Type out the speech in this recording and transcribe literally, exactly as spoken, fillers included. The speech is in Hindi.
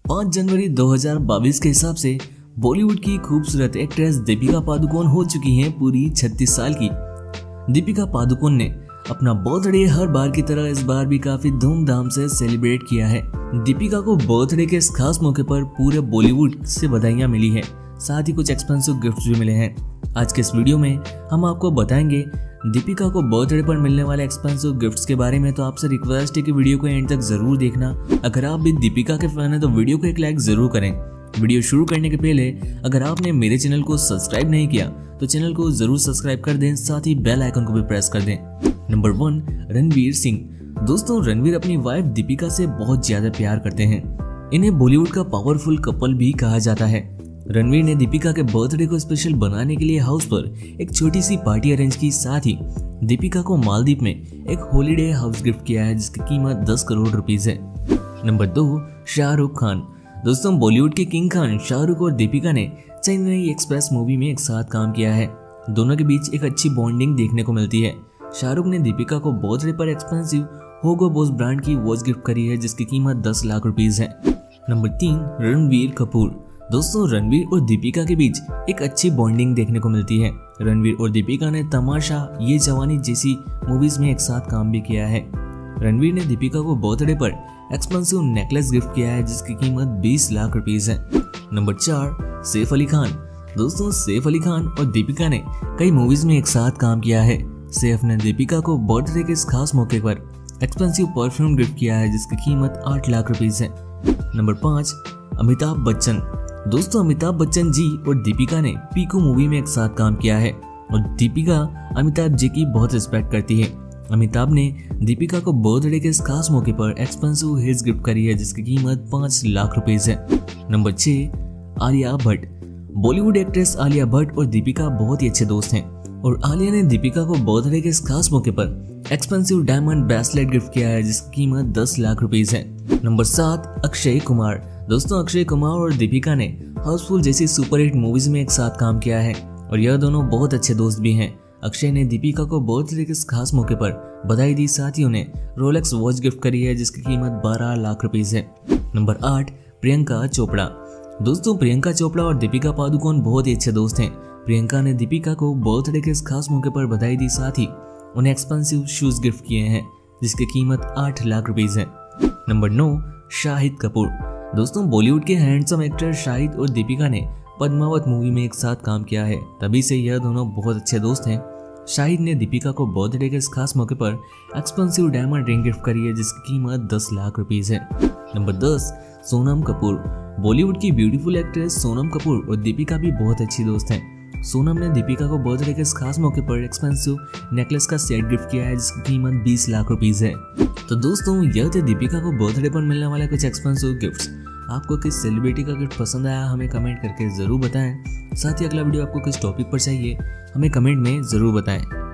पाँच जनवरी दो हज़ार बाईस के हिसाब से बॉलीवुड की खूबसूरत एक्ट्रेस दीपिका पादुकोण हो चुकी हैं पूरी छत्तीस साल की। दीपिका पादुकोण ने अपना बर्थडे हर बार की तरह इस बार भी काफी धूमधाम से सेलिब्रेट किया है। दीपिका को बर्थडे के इस खास मौके पर पूरे बॉलीवुड से बधाइयां मिली हैं, साथ ही कुछ एक्सपेंसिव गिफ्ट्स भी मिले हैं। आज के इस वीडियो में हम आपको बताएंगे दीपिका को बर्थडे पर मिलने वाले एक्सपेंसिव गिफ्ट्स के बारे में। तो आपसे रिक्वेस्ट है कि वीडियो को एंड तक जरूर देखना। अगर आप भी दीपिका के फैन हैं तो वीडियो को एक लाइक जरूर करें। वीडियो शुरू करने के पहले अगर आपने मेरे चैनल को सब्सक्राइब नहीं किया तो चैनल को जरूर सब्सक्राइब कर दें, साथ ही बेल आइकन को भी प्रेस कर दें। Number one, Ranveer Singh. दोस्तों, रणवीर अपनी वाइफ दीपिका से बहुत ज्यादा प्यार करते हैं। इन्हें बॉलीवुड का पावरफुल कपल भी कहा जाता है। रणवीर ने दीपिका के बर्थडे को स्पेशल बनाने के लिए हाउस पर एक छोटी सी पार्टी अरेंज की, साथ ही दीपिका को मालदीव में एक हॉलीडे हाउस गिफ्ट किया है जिसकी कीमत दस करोड़ रुपीस है। नंबर दो, शाहरुख खान। दोस्तों, बॉलीवुड के किंग खान शाहरुख और दीपिका ने चेन्नई एक्सप्रेस मूवी में एक साथ काम किया है। दोनों के बीच एक अच्छी बॉन्डिंग देखने को मिलती है। शाहरुख ने दीपिका को बर्थडे पर एक्सपेंसिव होगो बॉस ब्रांड की वॉच गिफ्ट करी है जिसकी कीमत दस लाख रुपीस है। नंबर तीन, रणवीर कपूर। दोस्तों, रणवीर और दीपिका के बीच एक अच्छी बॉन्डिंग देखने को मिलती है। रणवीर और दीपिका ने तमाशा, ये जवानी जैसी मूवीज में एक साथ काम भी किया है। रणवीर ने दीपिका को बर्थडे पर एक्सपेंसिव नेकलेस गिफ्ट किया है जिसकी कीमत बीस लाख रुपीस है। नंबर चार, सैफ अली खान। दोस्तों, सैफ अली खान और दीपिका ने कई मूवीज में एक साथ काम किया है। सैफ ने दीपिका को बर्थडे के इस खास मौके पर एक्सपेंसिव परफ्यूम गिफ्ट किया है जिसकी कीमत आठ लाख रुपीस है। नंबर पाँच, अमिताभ बच्चन। दोस्तों, अमिताभ बच्चन जी और दीपिका ने पीकू मूवी में एक साथ काम किया है और दीपिका अमिताभ जी की बहुत रिस्पेक्ट करती है। अमिताभ ने दीपिका को बर्थडे के इस खास मौके पर एक्सपेंसिव हिट्स गिफ्ट करी है जिसकी कीमत पाँच लाख रुपीस है। नंबर छह, आलिया भट्ट। बॉलीवुड एक्ट्रेस आलिया भट्ट और दीपिका बहुत ही अच्छे दोस्त हैं और आलिया ने दीपिका को बर्थडे के इस खास मौके पर एक्सपेंसिव डायमंड ब्रेसलेट गिफ्ट किया है जिसकी कीमत दस लाख रुपीस है। नंबर सात, अक्षय कुमार। दोस्तों, अक्षय कुमार और दीपिका ने हाउसफुल जैसी सुपरहिट मूवीज में एक साथ काम किया है और यह दोनों बहुत अच्छे दोस्त भी हैं। अक्षय ने दीपिका को बर्थडे के इस खास मौके पर बधाई दी, साथ ही उन्हें रोलेक्स वॉच गिफ्ट करी है जिसकी कीमत बारह लाख रुपीस है। नंबर आठ, प्रियंका चोपड़ा। दोस्तों, प्रियंका चोपड़ा और दीपिका पादुकोण बहुत ही अच्छे दोस्त हैं। प्रियंका ने दीपिका को बर्थडे के इस खास मौके पर बधाई दी, साथ ही उन्हें एक्सपेंसिव शूज गिफ्ट किए हैं जिसकी कीमत आठ लाख रुपीस है। नंबर नौ, शाहिद कपूर। दोस्तों, बॉलीवुड के हैंडसम एक्टर शाहिद और दीपिका ने पद्मावत मूवी में एक साथ काम किया है, तभी से यह दोनों बहुत अच्छे दोस्त हैं। शाहिद ने दीपिका को बर्थडे के इस खास मौके पर एक्सपेंसिव डायमंड रिंग गिफ्ट करी है जिसकी कीमत दस लाख रुपीस है। नंबर दस, सोनम कपूर। बॉलीवुड की ब्यूटीफुल एक्ट्रेस सोनम कपूर और दीपिका भी बहुत अच्छी दोस्त हैं। सोनम ने दीपिका को बर्थडे के इस खास मौके पर एक्सपेंसिव नेकलेस का सेट गिफ्ट किया है जिसकी कीमत बीस लाख रुपीस है। तो दोस्तों, यह थे दीपिका को बर्थडे पर मिलने वाले कुछ एक्सपेंसिव गिफ्ट्स। आपको किस सेलिब्रिटी का गिफ्ट पसंद आया हमें कमेंट करके जरूर बताएं। साथ ही अगला वीडियो आपको किस टॉपिक पर चाहिए हमें कमेंट में जरूर बताएं।